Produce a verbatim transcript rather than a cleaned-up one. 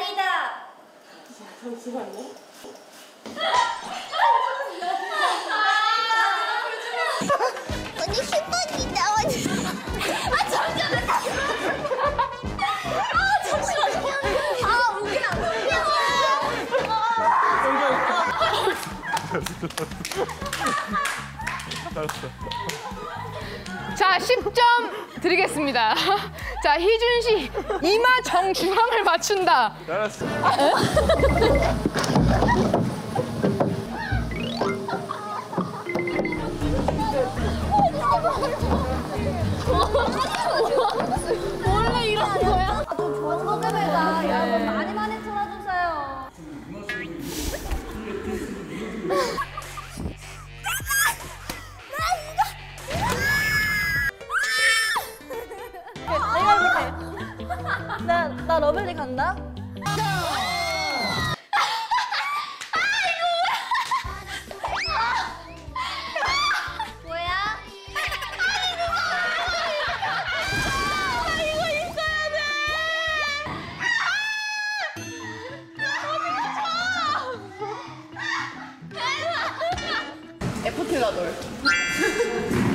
미안합니다. 잠시만요. 언니 십 번이다. 언니. 아 잠시만요. 아 잠시만요. 아 웃기면 안 돼요. 자, 십 점 드리겠습니다. 자, 희준 씨 이마 정중앙을 맞춘다. 알았어. 원래 이런 거야? 아, 좀 좋은 거겠다. 여러분 많이 많이 틀어주세요. 내가 해볼게. 나, 나 러블리 간다. 뭐야? 이거 있어야 돼. 에포트가 널.